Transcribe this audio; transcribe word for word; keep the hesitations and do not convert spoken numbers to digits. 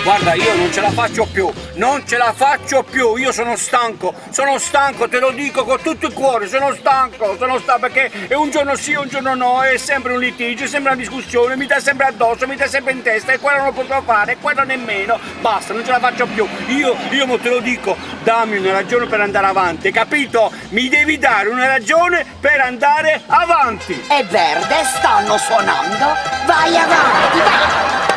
Guarda, io non ce la faccio più, non ce la faccio più, io sono stanco, sono stanco, te lo dico con tutto il cuore, sono stanco, sono stanco perché è un giorno sì, un giorno no, è sempre un litigio, è sempre una discussione, mi dà sempre addosso, mi dà sempre in testa, e quello non lo potrò fare, e quello nemmeno, basta, non ce la faccio più, io, io mo te lo dico, dammi una ragione per andare avanti, capito? Mi devi dare una ragione per andare avanti! È verde, stanno suonando, vai avanti, vai!